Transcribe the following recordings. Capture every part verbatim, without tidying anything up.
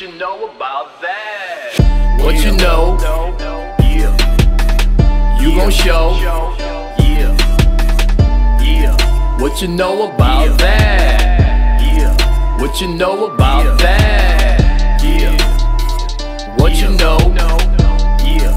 you know about that? What you know, yeah, you gon' show. yeah, yeah, What you know about Yeah. that? yeah, What you know about Yeah. that? yeah, What you know, yeah,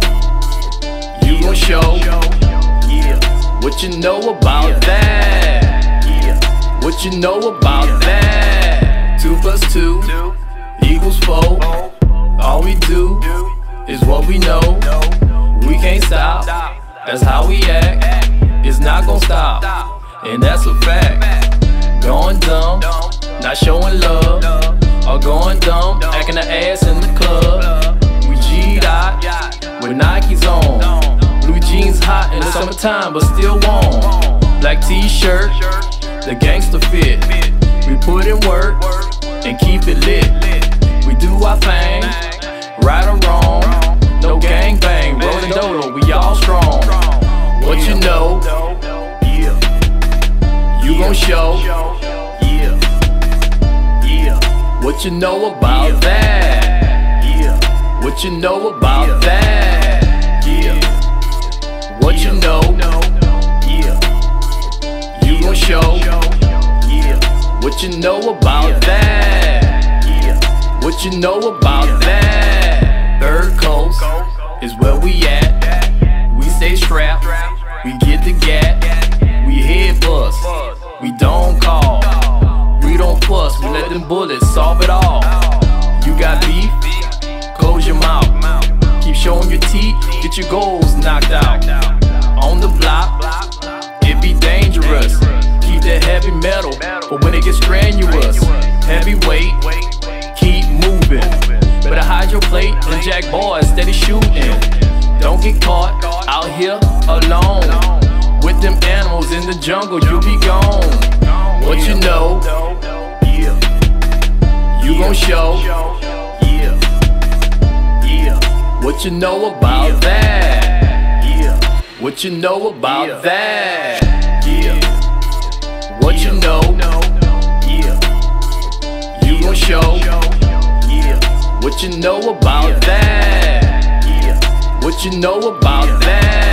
you gon' show. yeah, What you know about Yeah. that? yeah, What you know about Yeah. that? Two plus two do, equals four. oh, All we do do, is what we know. no, We can't stop. stop, That's how we act. It's not gon' stop, stop, and that's a fact. Going dumb, don't, not showing love, love, or going dumb, acting the ass in the club. love, We G'd out got, with Nikes on. don't, Blue jeans hot in the summertime, but still warm. Black t-shirt, shirt, the gangster fit. fit, We put in work work, and keep it lit. lit, We do our thing, bang, right or wrong. wrong, No gang bang, rolling dolo, we all strong. strong, What you know, yeah, you gon' show. yeah, yeah, What you know about Yeah. that? yeah, What you know about Yeah. that? yeah, What you know, yeah, you gon' show. yeah, What you know about Yeah. that? yeah, What you know about Yeah. that? Third coast go, is where we at. We stay strapped, strap, we get the gat. We head bust, buzz, we don't call. We don't fuss, we let them bullets solve it all. You got beef? Close your mouth. Keep showing your teeth, get your goals knocked out. On the block, it be dangerous. Keep that heavy metal, but when it gets strenuous, heavyweight, keep moving. Better hide your plate and jack boys steady shooting. Don't get caught out here alone with them animals in the jungle, you'll be gone. What you know, yeah, you gon' show. yeah, yeah, What you know about that? yeah, What you know about Yeah. that? yeah, What you know, yeah, you gon' show. yeah, What you know about Yeah. that? yeah. What you know about that?